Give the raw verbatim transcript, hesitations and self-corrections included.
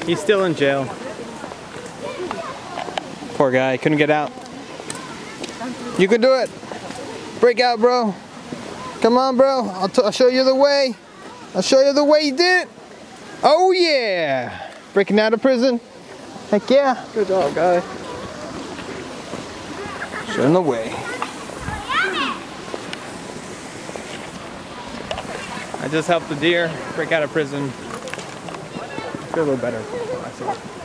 He's still in jail. Poor guy, couldn't get out. You can do it. Break out, bro. Come on, bro. I'll, t I'll show you the way. I'll show you the way you did it. Oh, yeah. Breaking out of prison. Heck yeah. Good job, guy. Showing the way. I just helped the deer break out of prison. I feel a little better. I feel.